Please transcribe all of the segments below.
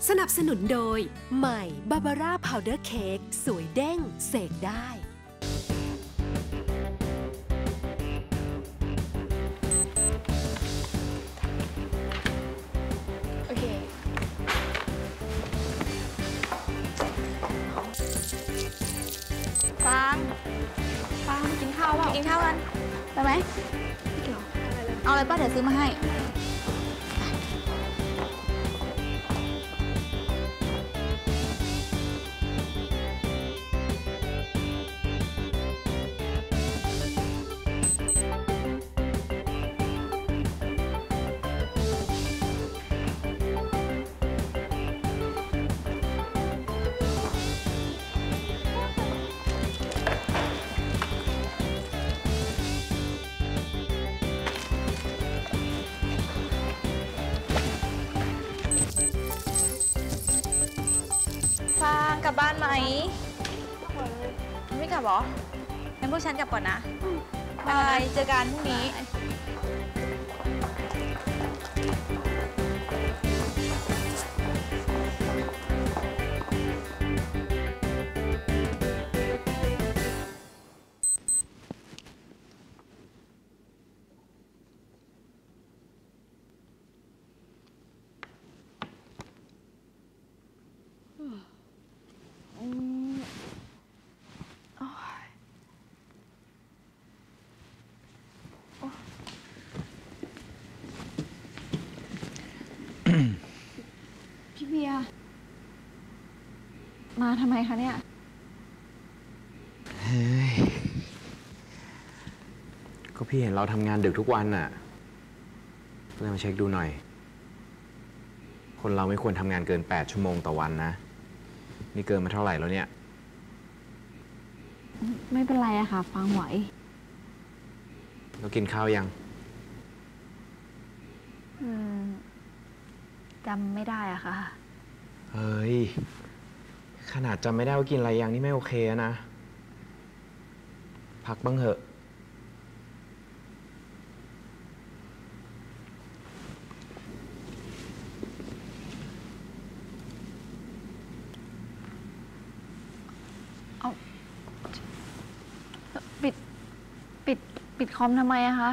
สนับสนุนโดยใหม่บาบาร่าพาวเดอร์เค้กสวยเด้งเสกได้โอเคฟางกินข้าวเปล่ากินข้าวกันไปไหมเอาอะไรป้าเดี๋ยวซื้อมาให้ฟางกลับบ้านไหมไม่กลับหรองั้นพวกฉันกลับก่อนนะบายเจอกันพรุ่งนี้พี่เบียร์มาทำไมคะเนี่ยเฮ้ยก็พี่เห็นเราทำงานดึกทุกวันน่ะก็เลยมาเช็คดูหน่อยคนเราไม่ควรทำงานเกิน8 ชั่วโมงต่อวันนะนี่เกินมาเท่าไหร่แล้วเนี่ยไม่เป็นไรอะค่ะฟังไหวเรากินข้าวยังจำไม่ได้อะค่ะเฮ้ยขนาดจำไม่ได้ว่ากินอะไรยังนี่ไม่โอเคนะพักบ้างเหอะเอาปิดคอมทำไมอะคะ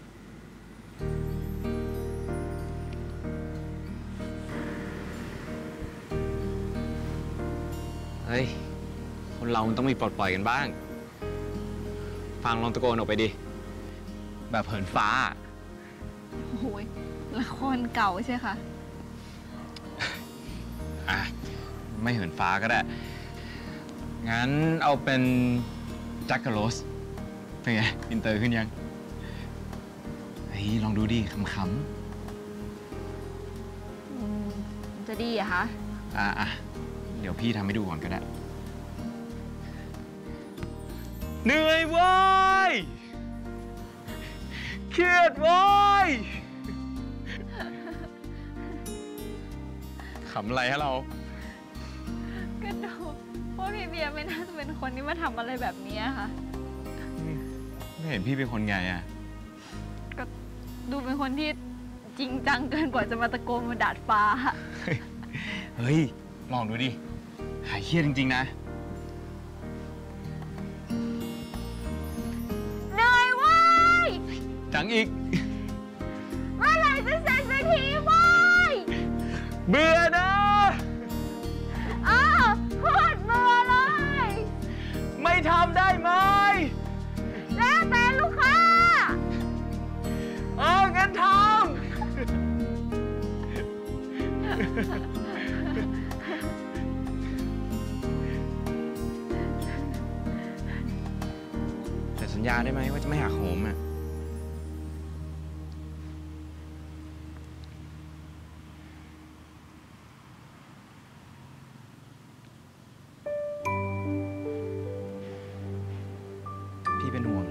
เฮ้ยคนเรามันต้องมีปลดปล่อยกันบ้างฟังลองตะโกนออกไปดิแบบเหินฟ้าโอ้ยละครเก่าใช่ค่ะอ่ะไม่เหินฟ้าก็ได้งั้นเอาเป็นแจ็คกับโรสเป็นไงอินเตอร์ขึ้นยังเฮ้ยลองดูดิขำจะดีอะคะอ่ะเดี๋ยวพี่ทำให้ดูก่อนก็ได้เหนื่อยเว้ยเครียดเว้ยขำอะไรฮะเราก็ดูพวกพี่เบียร์ไม่น่าจะเป็นคนที่มาทำอะไรแบบนี้ค่ะไม่เห็นพี่เป็นคนไงอ่ะก็ดูเป็นคนที่จริงจังเกินกว่าจะมาตะโกนบนดาดฟ้าเฮ้ยลองดูดิหายเครียดจริงๆนะเหนื่อยเว้ยจังอีกเมื่อไหร่จะเสร็จสักทีเว้ยเบื่อนะโคตรเบื่อเลยไม่ทำได้ไหมแล้วแต่ลูกค้างั้นทำแต่สัญญาได้ไหมว่าจะไม่หักโหมอ่ะพี่เป็นห่วง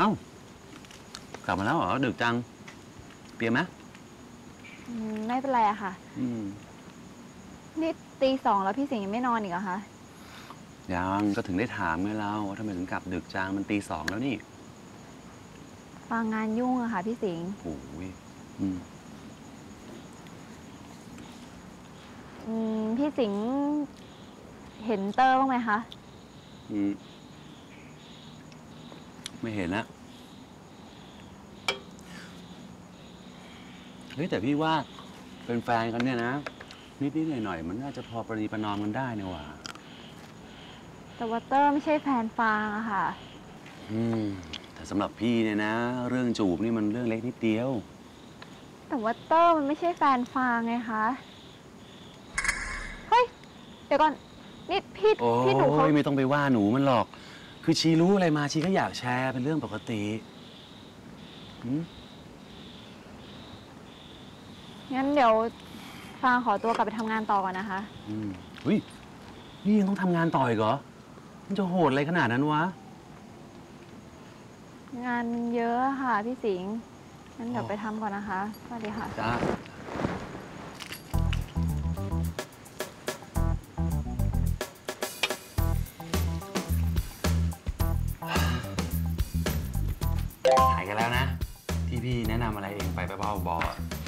อ้ากลับมาแล้วเหรอดึกจังเปียกไหมไม่เป็นไรอะค่ะ นี่ตี 2แล้วพี่สิงห์ยังไม่นอนอีกเหรอคะยังก็ถึงได้ถามไงเราว่าทำไมถึงกลับดึกจังมันตี 2แล้วนี่ฟังงานยุ่งอะค่ะพี่สิงห์โอ้ยพี่สิงห์เห็นเตอร์บ้างไหมคะไม่เห็นนะเฮ้ยแต่พี่ว่าเป็นแฟนกันเนี่ยนะนิดๆหน่อยๆมันน่าจะพอประนีประนอมกันได้นี่หว่าแต่ว่าเตอร์ไม่ใช่แฟนฟางอะค่ะแต่สำหรับพี่เนี่ยนะ เรื่องจูบนี่มันเรื่องเล็กนิดเดียวแต่ว่าเตอร์มันไม่ใช่แฟนฟางไงคะ เฮ้ย เดี๋ยวก่อน นี่พี่หนูเขาไม่ต้องไปว่าหนูมันหรอก คือชีรู้อะไรมาชีก็อยากแชร์เป็นเรื่องปกติงั้นเดี๋ยวฟางขอตัวกลับไปทำงานต่อก่อนนะคะเฮ้ย นี่ยังต้องทำงานต่ออีกเหรอ มันจะโหดอะไรขนาดนั้นวะงานเยอะค่ะพี่สิงห์งั้นเดี๋ยวไปทำก่อนนะคะ สวัสดีค่ะจ้า หายกันแล้วนะ ที่พี่แนะนำอะไรเองไปบ้าๆบอ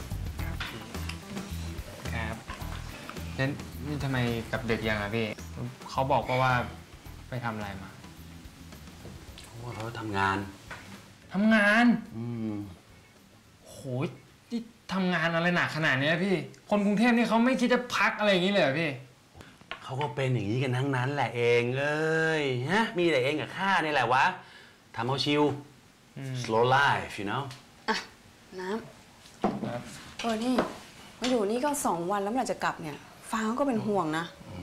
ครับแล้วนี่ทำไมกลับดึกยังอะพี่ เขาบอกว่าไปทำอะไรมาว่าเขาทำงานทำงานๆโหยนี่ทำงานอะไรหนักขนาดนี้พี่ คนกรุงเทพนี่เขาไม่คิดจะพักอะไรอย่างนี้เลยเหรอพี่เขาก็เป็นอย่างนี้กันทั้งนั้นแหละเองเอ้ยฮะมีแต่เองกับข้านี่แหละวะทำเอาชิล slow life you know อ่ะ น้ำนี่มาอยู่นี่ก็2 วันแล้วเมื่อไหร่จะกลับเนี่ยฟ้าก็เป็นห่วงนะ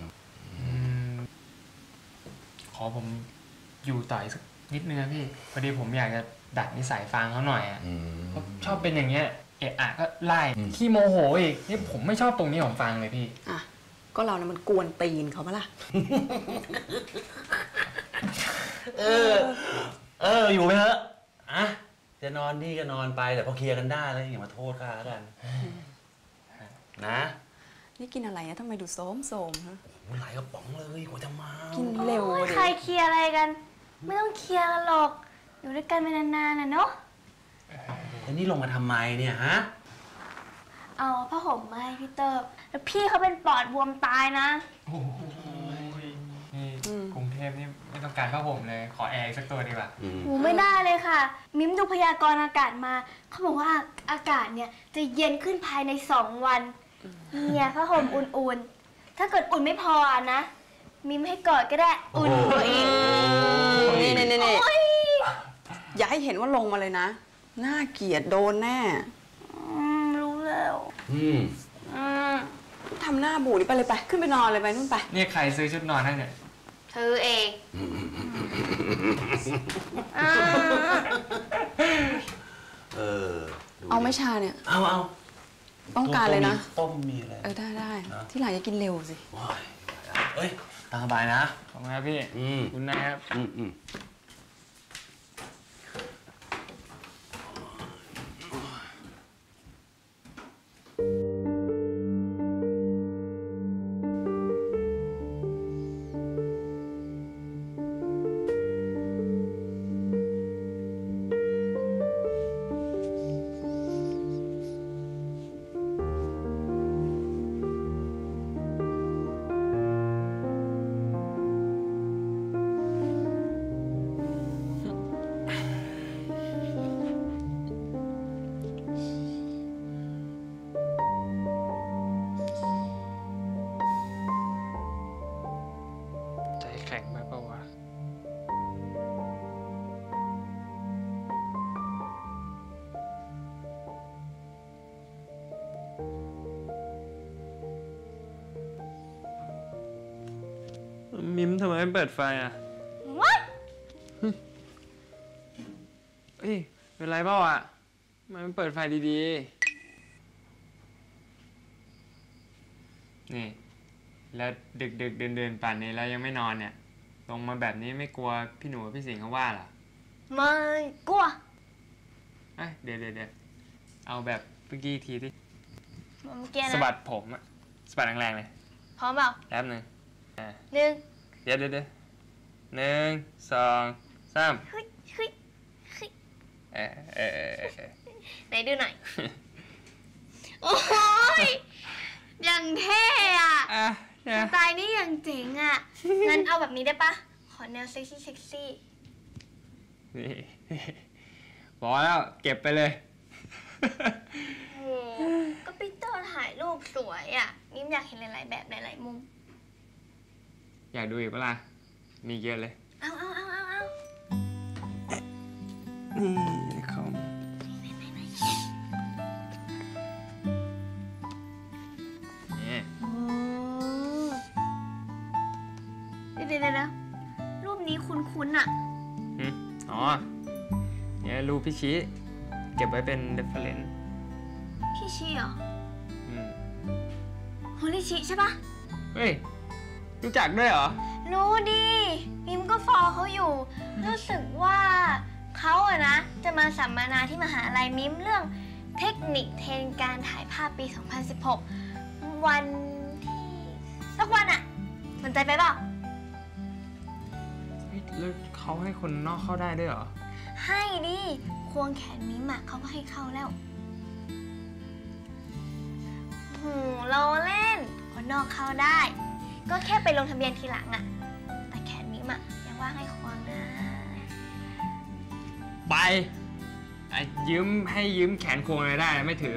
ขอผมอยู่ต่ออีกสักนิดนึงนะพี่พอดีผมอยากจะดัดนิสัยฟางเขาหน่อยอ่ะเขาชอบเป็นอย่างเงี้ยเอะอะก็ไล่ขี้โมโหอีกนี่ผมไม่ชอบตรงนี้ของฟางเลยพี่อ่ะ ก็เราเนี่ยมันกวนตีนเขาปะล่ะอยู่ไปเถอะอะจะนอนนี่ก็นอนไปแต่พอเคลียร์กันได้แล้วอย่ามาโทษข้าแล้วกันนะนี่กินอะไรอะทำไมดูโสมฮะหลายกระป๋องเลยกว่าจะมากินเร็วดิใครเคลียร์อะไรกัน ไม่ต้องเคลียร์กันหรอก อยู่ด้วยกันไปนานๆนะเนาะแล้วนี่ลงมาทำไมเนี่ยฮะเอาผ้าห่มมาให้พี่เตอร์แล้วพี่เขาเป็นปอดบวมตายนะโอ้ยนี่กรุงเทพนี่ไม่ต้องการผ้าห่มเลย ขอแอร์อีกสักตัวดีกว่าหมูไม่ได้เลยค่ะ มิ้มดูพยากรณ์อากาศมา เขาบอกว่าอากาศเนี่ยจะเย็นขึ้นภายใน 2 วัน เนี่ยผ้าห่มอุ่นๆ ถ้าเกิดอุ่นไม่พอนะ มิ้มให้กอดก็ได้ อุ่นกว่าอีกนี่อย่าให้เห็นว่าลงมาเลยนะ น่าเกลียดโดนแน่รู้แล้วทำหน้าบูดนี่ไปเลยไป ขึ้นไปนอนเลยไปนู่นไปนี่ใครซื้อชุดนอนให้เนี่ยเธอเองเอาไม่ชาเนี่ยเอาต้องการเลยนะต้มมีอะไรได้ ที่หลังจะกินเร็วสิว้ายเอ้ยตามสบายนะขอบคุณครับพี่ คุณนะครับ ใจแข็งไปปะวะ มิมทำไมไม่เปิดไฟอ่ะ What? เอ้ย เป็นไรเปล่าอ่ะทำไมไม่เปิดไฟดีๆ นี่ แล้วดึกเดินป่านนี้แล้วยังไม่นอนเนี่ย ลงมาแบบนี้ไม่กลัวพี่หนูกับพี่สิงห์เขาว่าเหรอมไม่กลัวเดี๋ยวเอาแบบเมื่อกี้ทีที่เมื่อกี้นะสะบัดผมอะสะบัดแรงๆเลยพร้อมเปล่าแป๊บนึงหนึ่งเดี๋ยว1 2 3 เฮ้ยเฮ้ยเฮ้ย ไหนดูหน่อย โอ้ยยังเท่อะสไตล์นี้ยังเจ๋งอะงั้นเอาแบบนี้ได้ปะขอแนวเซ็กซี่นี่บอกแล้วเก็บไปเลยโอ้ก็ปีเตอร์ถ่ายรูปสวยอะนิ้มอยากเห็นหลายๆแบบหลายๆมุมอยากดูอีกเปล่ามีเยอะเลยเอานี่เขาเดี๋ยวรูปนี้คุ้นๆอะอ๋อเนี่ยรูปพี่ชี้เก็บไว้เป็น reference พี่ชิเหรอโฮลิชิใช่ปะเฮ้ยรู้จักด้วยเหรอรู้ดิมิมก็ฟอลเขาอยู่รู้สึกว่าเขาอะนะจะมาสัมมนาที่มหาลัยมิมเรื่องเทคนิคเทรนการถ่ายภาพปี 2016 วันที่สักวันอะสนใจไปเปล่าแล้วเขาให้คนนอกเข้าได้ด้วยเหรอให้ดิควงแขนมิมอะเขาก็ให้เข้าแล้วโหเราเล่นคนนอกเข้าได้ก็แค่ไปลงทะเบียนทีหลังอะแต่แขนมิมอะยังว่างให้ควงนะไปยืมแขนควงอะไรได้ไม่ถือ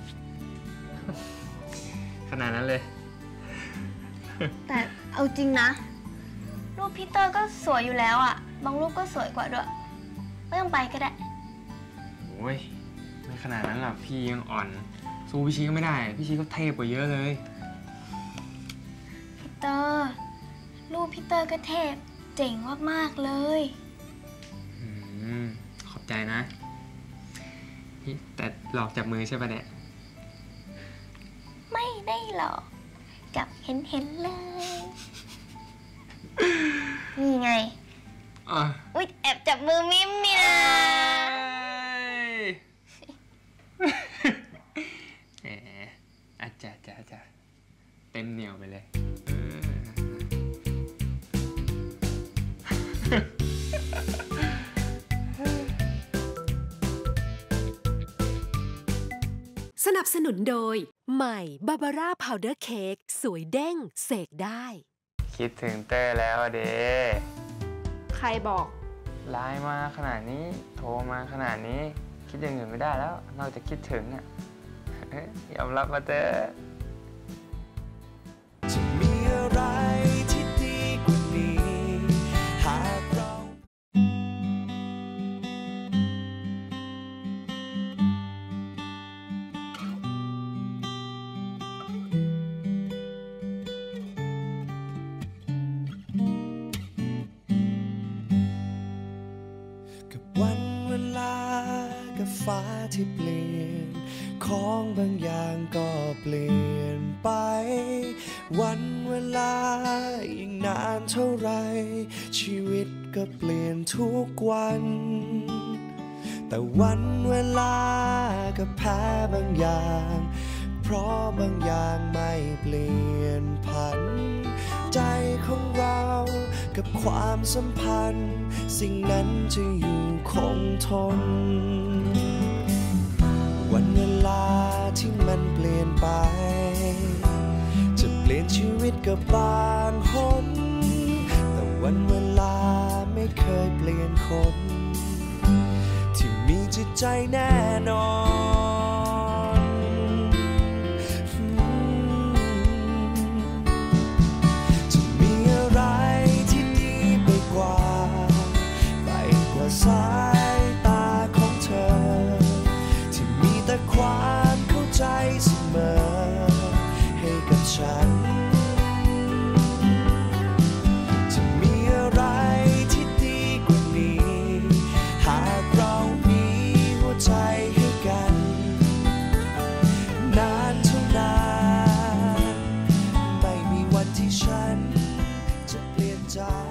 ขนาดนั้นเลยแต่เอาจริงนะรูปพีเตอร์ก็สวยอยู่แล้วอะบางรูปก็สวยกว่าด้วยไม่ต้องไปก็ได้โอ้ยไม่ขนาดนั้นหรอกพี่ยังอ่อนสู้พี่ชี้ก็ไม่ได้พี่ชี้ก็เทพกว่าเยอะเลยพีเตอร์รูปพีเตอร์ก็เทพเจ๋งมากๆเลยขอบใจนะแต่หลอกจับมือใช่ปะเนี่ยไม่ได้หรอกจับเห็นเลยนี่ไงอุ๊ยแอบจับมือมิมเนี่ยแหมอาจจะเต็มเหนียวไปเลยสนับสนุนโดยใหม่บาบาร่าพาวเดอร์เค้กสวยเด้งเสกได้คิดถึงเต้แล้วเด้ใครบอกไลน์มาขนาดนี้โทรมาขนาดนี้คิดอย่างอื่นไม่ได้แล้วนอกจากคิดถึงอ่ะยอมรับมาเต้จะมีอะไรที่ดีกว่านี้หากเราวันเวลากับฟ้าที่เปลี่ยนของบางอย่างก็เปลี่ยนไปวันเวลายิ่งนานเท่าไรชีวิตก็เปลี่ยนทุกวันแต่วันเวลาก็แพ้บางอย่างเพราะบางอย่างไม่เปลี่ยนผันใจของเรากับความสัมพันธ์สิ่งนั้นจะอยู่คงทนวันเวลาที่มันเปลี่ยนไปจะเปลี่ยนชีวิตกับบางคนแต่วันเวลาไม่เคยเปลี่ยนคนที่มีจิตใจแน่นอนจะมีอะไรที่ดีไปกว่าสายตาของเธอที่มีแต่ความเข้าใจเสมอให้กับฉันจะมีอะไรที่ดีกว่านี้หากเรามีหัวใจให้กันนานเท่านานไม่มีวันที่ฉันจะเปลี่ยนใจ